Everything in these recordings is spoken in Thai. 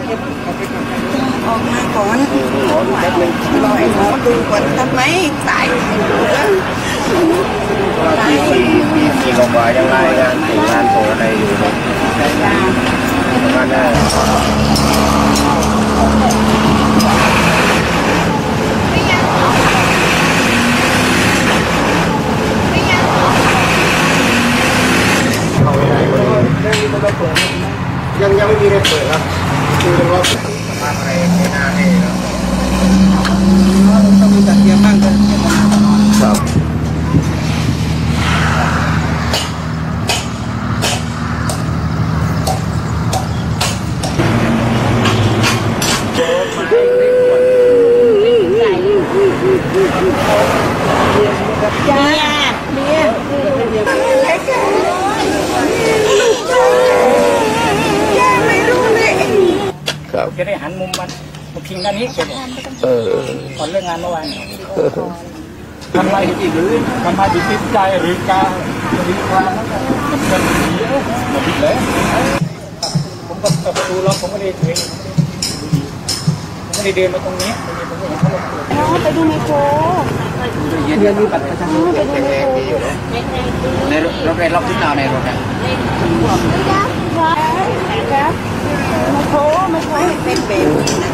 ออกมาก่อนรอไอ้หมอดูก่อนทำไมสายมีลงมายังไงงานถึงงานโผล่อะไรอยู่มาได้ยังไม่มีได้เปิดครับคือว่ามาอะไรไม่น่าให้แล้วต้องมีจัดเตรียมบ้างกันครับจะได้หันมุมมันพิงด้านนี้เสร็จก่อนเลิกงานเมื่อวานทำไรอีกหรือทำไมติดใจหรือการหรือความมันเสียหมดเลยผมก็เปิดประตูล็อกผมก็เลยเดินมาตรงนี้ผมก็เห็นเขาลงตัวไปดูไมโครเรียนรู้บัตรประชาชนในรถล็อกที่nào này rồi nè ไมโครไม่ใช่เป็นเบลนะ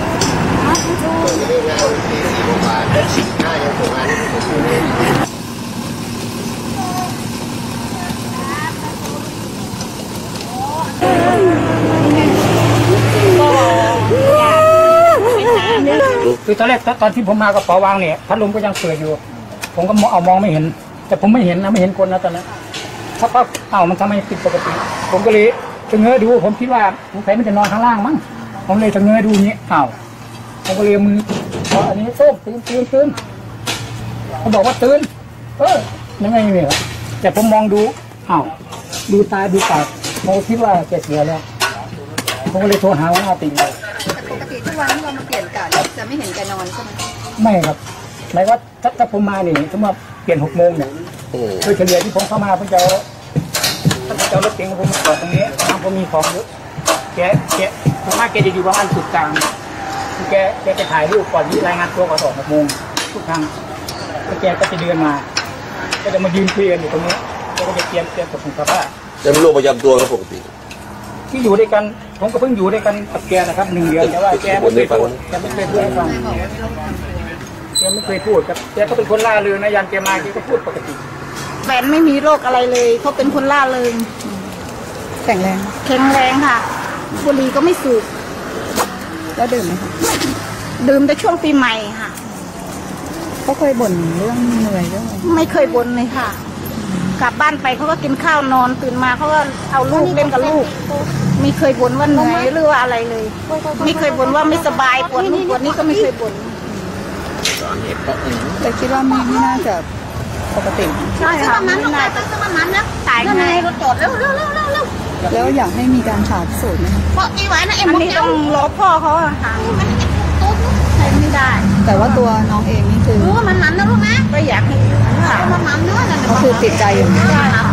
คือตอนแรกตอนที่ผมมากระเป๋าวางเนี่ยพัดลมก็ยังเปิดอยู่ผมก็มองไม่เห็นแต่ผมไม่เห็นนะไม่เห็นคนนะตอนนั้นเพราะมันทำไมผิดปกติผมก็เลยจะเงยดูผมคิดว่าสงสัยมันจะนอนข้างล่างมั้งผมเลยจะเงยดูนี้ผมก็เลยมืออันนี้ส้มตื่นเขาบอกว่าตื่นยังไงเนี่ยแต่ผมมองดูดูตาดูปากผมคิดว่าแกเสียแล้วผมก็เลยโทรหาว่าติ่งเลยปกติทุกวันที่เรามาเปลี่ยนกะจะไม่เห็นแกนอนใช่ไหมไม่ครับหมายว่าถ้าผมมาเนี่ยสมมติเปลี่ยน6 โมงเนี่ยโดยเฉลี่ยที่ผมเข้ามาผมจะรถเก๋งผมจอดตรงนี้ผมมีของเยอะแกผมว่าแกจะอยู่ประมาณจุดกลางแกจะถ่ายรูปก่อนที่รายงานตัวก่อน6 โมงทุกครั้งแล้วแกก็จะเดินมาก็จะมายืนคุยกันอยู่ตรงนี้แกก็จะเตรียมกับผมครับว่าจะมีโรคประจำตัวครับปกติที่อยู่ด้วยกันผมก็เพิ่งอยู่ด้วยกันกับแกนะครับ1 เดือนแต่ว่าแกไม่เคยพูดให้ฟังแกไม่เคยพูดครับแกก็เป็นคนล่าเริงนะยันแกมาแกก็พูดปกติแฟนไม่มีโรคอะไรเลยเขาเป็นคนล่าเริงแข็งแรงค่ะบุหรี่ก็ไม่สูบแล้วดื่มไหมคะดื่มแต่ช่วงปีใหม่ค่ะเขาเคยบ่นเรื่องเหนื่อยด้วยไม่เคยบ่นเลยค่ะกลับบ้านไปเขาก็กินข้าวนอนตื่นมาเขาก็เอาลูกเล่นกับลูกไม่เคยบ่นว่าเหนื่อยหรือว่าอะไรเลยไม่เคยบ่นว่าไม่สบายปวดนู่นปวดนี่ก็ไม่เคยบ่นแต่คิดว่าไม่น่าจะปกติใช่ค่ะไม่น่าจะตายไงรถจอดเร็วแล้วอยากให้มีการผ่าพิสูจน์ไหมเพราะอีไว้นะอันนี้ต้องรอพ่อเขาอะค่ะใช้ไม่ได้แต่ว่าตัวน้องเองนี่คือมันนะลูกนะก็อยากให้มันเนื้อก็คือติดใจอยู่